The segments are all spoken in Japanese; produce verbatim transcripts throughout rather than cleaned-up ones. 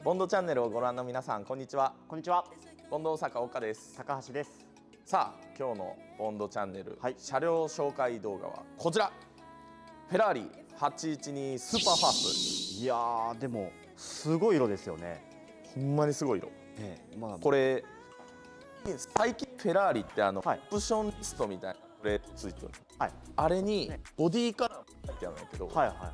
ボンドチャンネルをご覧の皆さん、こんにちは。 こんにちは。 ボンド大阪岡です。 高橋です。 さあ、今日のボンドチャンネル、 はい、 車両紹介動画はこちら。フェラーリはちいちにスーパーファースト。 いやー、でもすごい色ですよね。 ほんまにすごい色。 ね、まあ、 これ最近フェラーリってあの、 はい、 オプションリストみたいなプレートついてる、はい、あれにボディカラーも書いてあるんだけど、はいはいはい、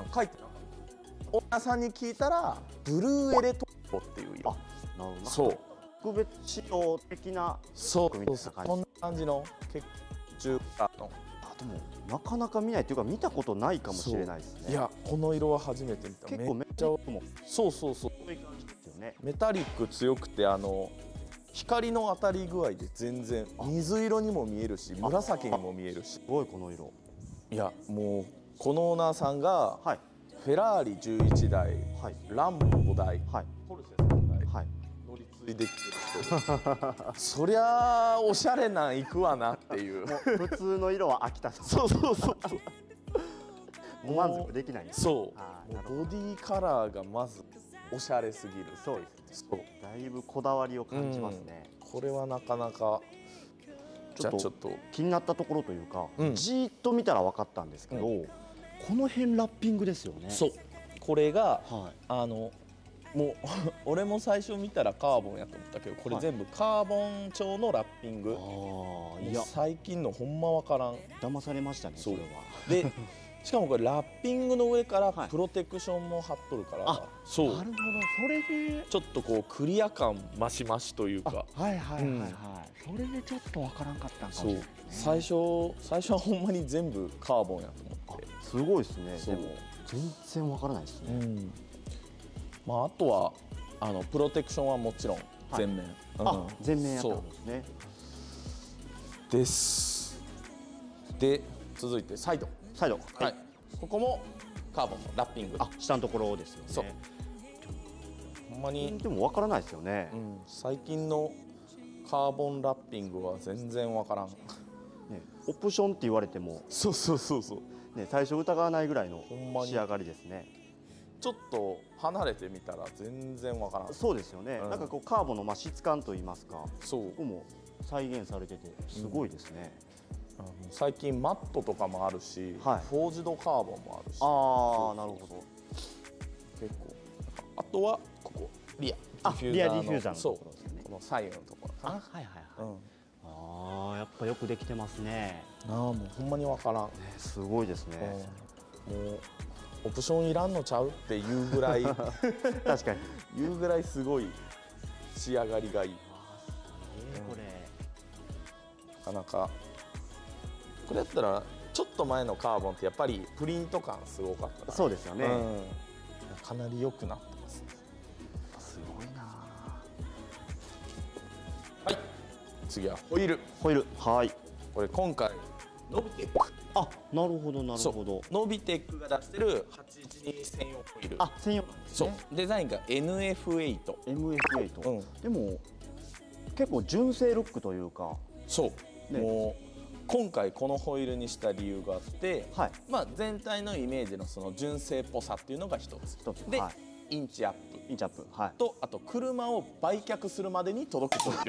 書いてなかった。オーナーさんに聞いたらブルーエレトーボっていう色。あ、なるほど。そう。特別仕様的なそうそうそう。こんな感じの結構中華の。 あ、でもなかなか見ないというか見たことないかもしれないですね。 いや、この色は初めて見た。 結構めっちゃもそうそうそう。メタリック強くて、あの光の当たり具合で全然水色にも見えるし紫にも見えるし、すごいこの色。 いや、もうこのオーナーさんが、はい、フェラーリじゅういちだい、はい、ランボごだい、はい、ポルシェさんだい、はい、乗り継いできてる人そりゃあおしゃれなんいくわなっていう。 もう普通の色は飽きた。 そうそうそうもう満足できない。 そう、ボディカラーがまずおしゃれすぎる。 そうですね。だいぶこだわりを感じますね。 うん、これはなかなかちょっと気になったところというか、うん、じーっと見たら分かったんですけど、うん、この辺ラッピングですよね。 そう、これが、はい、あのもう俺も最初見たらカーボンやと思ったけど、これ全部カーボン調のラッピング。はい、いや最近のほんま分からん。 騙されましたね、それは。 でしかもこれラッピングの上からプロテクションも貼っとるから、はい、そう、 なるほど。それでちょっとこうクリア感増し増しというか、 はいはいはいはい、うん、それでちょっとわからんかったんかもしれない、ね、 最初最初はほんまに全部カーボンやと思って。 すごいですね。でも全然わからないですね。うん、 まああとはあのプロテクションはもちろん全面、 はい、うん、あ、全面やったんですね。 です。で続いてサイド。 サイド、 はい、はい、ここもカーボンのラッピング。 あ、下のところですよね。 そう、ほんまにでもわからないですよね、 うん、最近のカーボンラッピングは全然わからん、ね、 オプションって言われてもそうそうそうそう、 ね、最初疑わないぐらいの仕上がりですね。 ちょっと離れてみたら全然わからん。 そうですよね、うん、なんかこうカーボンのまあ質感といいますか、そう、ここも再現されててすごいですね。 うん、最近マットとかもあるし、はい、フォージドカーボンもあるし。 ああ、なるほど。 結構あとはここリアディフューザーの、リアディフューザーのところですね。 この左右のところかな。 あ、はいはいはい、うん、ああ、やっぱよくできてますね。 ああ、もうほんまにわからん、ね、 すごいですね、 うん、もうオプションいらんのちゃうっていうぐらい確かにいうぐらいすごい仕上がりがいい。 えー、これ、 うん、なかなかこれやったらちょっと前のカーボンってやっぱりプリント感すごかったから。 そうですよね、うん、 かなり良くなってますね。 すごいな。 はい、次はホイール。 ホイール、はい、 これ今回ノビテック。 あ、なるほどなるほど。 ノビテックが出してるはちいちに専用ホイール。 あ、専用なんですね。 そう、デザインが エヌエフエイト。 エムエフエイト、うん、でも結構純正ルックというか。 そう、ね、もう今回このホイールにした理由があって、はい、まあ全体のイメージのその純正っぽさっていうのが一つ。一つで、はい、インチアップ。 インチアップ、はい、 とあと車を売却するまでに届くホイー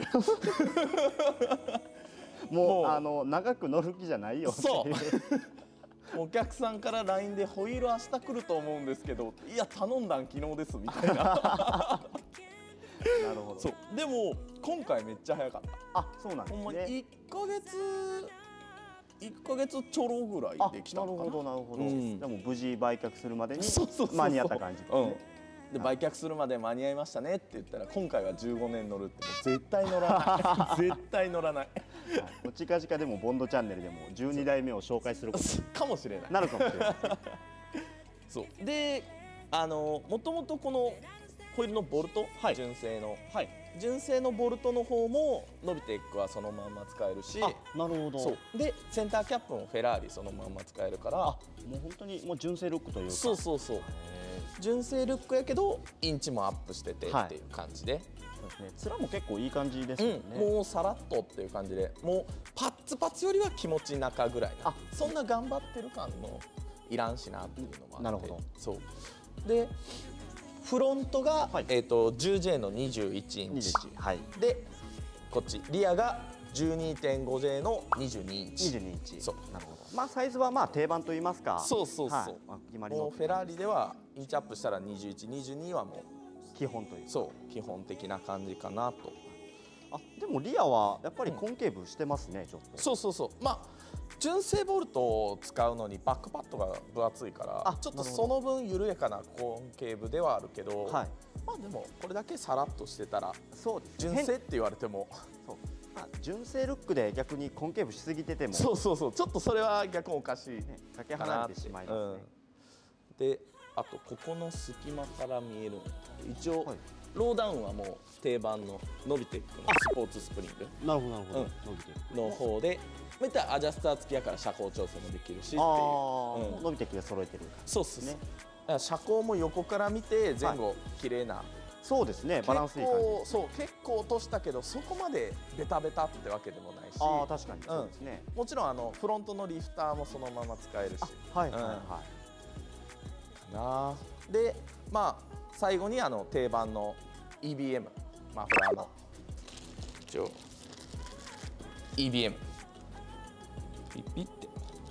ル。もうあの長く乗る気じゃないよ。 そうお客さんから ライン でホイール明日来ると思うんですけど、いや頼んだん昨日ですみたいな。なるほど。そうでも今回めっちゃ早かった。 あ、そうなんですね。 ほんまにいっかげついっかげつちょろぐらいできたのかな。 なるほどなるほど、うん、でも無事売却するまでに間に合った感じですね。 で売却するまで間に合いましたねって言ったら、今回はじゅうごねん乗るって絶対乗らない絶対乗らない。 はい、近々でもボンドチャンネルでもじゅうにだいめを紹介することかもしれない。 なるかもしれない。 そうで、あのもともとこのホイールのボルト、はい、純正の、はい、純正のボルトの方もノビテックはそのまんま使えるし。 あ、なるほど。 そうでセンターキャップもフェラーリそのまんま使えるから、 もう本当にもう純正ルックというか。 そうそうそう、純正ルックやけどインチもアップしててっていう感じで、はい、 そうですね、面も結構いい感じですよね、 うん、もうさらっとっていう感じで、もうパッツパツよりは気持ち中ぐらいな、そんな頑張ってる感のいらんしなっていうのもあって。 なるほど。 そうでフロントが、はい、えっと じゅうジェイ のにじゅういちインチ、はい、でこっちリアが じゅうにてんごジェイ のにじゅうにインチ。 にじゅうにインチ。そう。なるほど。まあサイズはまあ定番と言いますか。 そうそうそう。はい、まあ、決まりの。もうフェラーリではインチアップしたらにじゅういち、にじゅうにはもう基本という。 そう基本的な感じかなと。 あでもリアはやっぱりコンケーブしてますね、うん、ちょっと。 そうそうそう。まあ純正ボルトを使うのにバックパッドが分厚いからちょっとその分緩やかなコンケーブではあるけど、はい、まあでもこれだけさらっとしてたらそうです、ね、純正って言われてもそう、まあ、純正ルックで逆にコンケーブしすぎててもそうそうそうちょっとそれは逆におかしい、ね、 かけ離れてしまいますね、 うん、であとここの隙間から見える一応、はい、ローダウンはもう定番のノビテックのスポーツスプリングなるほどなるほど、うん、 ノビテックの方でまたアジャスター付きやから車高調整もできるしっていう、うん、 ノビテックで揃えてる、 そうっすね。だから車高も横から見て前後綺麗な、はい、 そうですね、バランスいい感じ。 そう結構落としたけどそこまでベタベタってわけでもないし、 ああ確かにそうですね、 うん、もちろんあのフロントのリフターもそのまま使えるし、 はいはいはい、 うん、なでまあ最後にあの定番の イービーエム マフラーの一応 イービーエム ピッピッて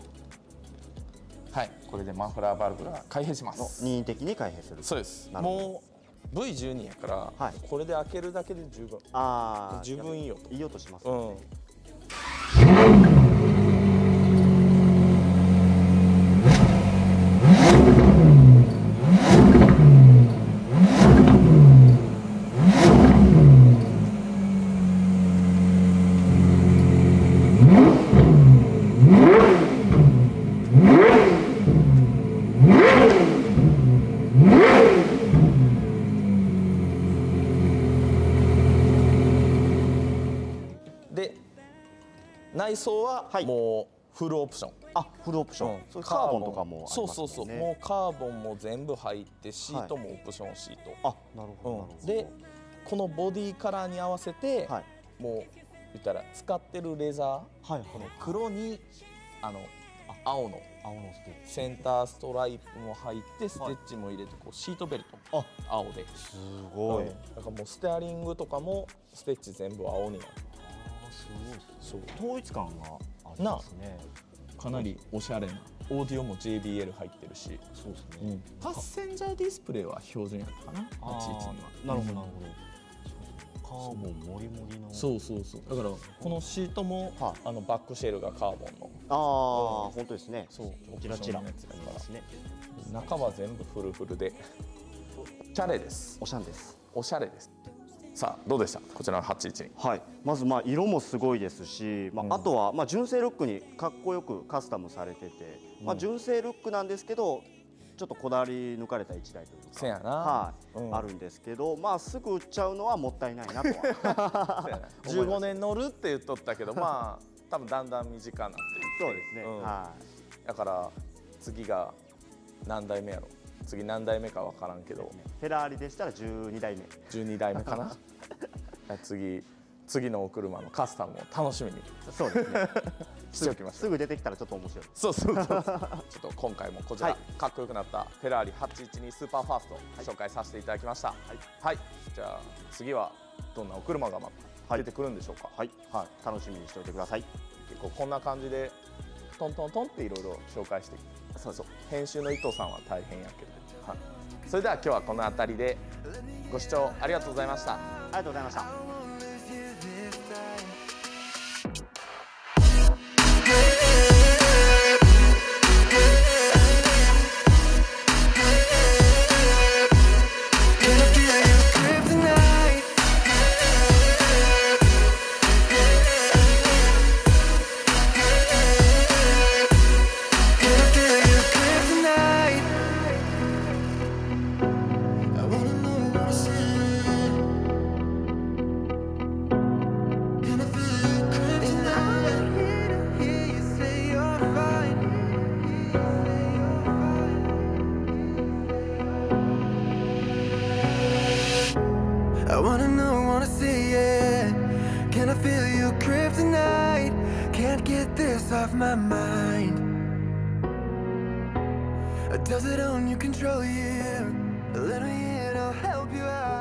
はいこれでマフラーバルブが開閉します。 任意的に開閉する。 そうです。もう ブイじゅうに やから、はい、これで開けるだけで十分。ああ十分いいよといい音しますね、うん内装はもうフルオプション、 あフルオプション、うん、それカーボンとかもありますもんね。 そうそうそう、もうカーボンも全部入ってシートもオプションシート、 はい、あなるほど、うん、 でこのボディカラーに合わせて、はい、もう言ったら使ってるレザー、はいはい、この黒にあの青の青のステッチセンターストライプも入ってステッチも入れてこうシートベルト、あ青ですごい、 うん、だからもうステアリングとかもステッチ全部青になる。 すごいそう統一感がありますね。 かなりおしゃれなオーディオも ジェイビーエル 入ってるし、そうですね、うん、パッセンジャーディスプレイは標準やったかな、はちいちには。 なるほどなるほど。カーボンもりもりの。 そうそうそう。だからこのシートも、はあ、あのバックシェルがカーボンの。 ああ、うん、本当ですね。 そう。 チラチラのやつですね。 中は全部フルフルで。おしゃれです。 おしゃれです。 おしゃれです。さあどうでしたこちらのはちいちに。 はい、まずまあ色もすごいですし、まあ、あとはまあ純正ルックにかっこよくカスタムされてて、うん、まあ純正ルックなんですけどちょっとこだわり抜かれたいちだいというか、 せやな、 はい、うん、あるんですけど、まあすぐ売っちゃうのはもったいないなとはじゅうごねん乗るって言っとったけどまあ多分だんだん身近になっていって、 そうですね、うん、はい、だから次が何代目やろ、次何代目か分からんけど、 フェラーリでしたらじゅうにだいめじゅうにだいめかな次次のお車のカスタムを楽しみにそうですねしておきましょう。 すぐ出てきたらちょっと面白い。 そうそうそうちょっと今回もこちら、はい、かっこよくなったフェラーリはちいちにスーパーファーストを紹介させていただきました。はい、はい、じゃあ次はどんなお車がまた出てくるんでしょうか。 はい、はい、楽しみにしておいてください。 結構こんな感じでトントントンっていろいろ紹介して、そうそう編集の伊藤さんは大変やけど、はい、それでは今日はこの辺りでご視聴ありがとうございました。 ありがとうございました。I wanna know, wanna see it. Can I feel you kryptonite? Can't get this off my mind. Does it own you, control you? Let me in, I'll hope you have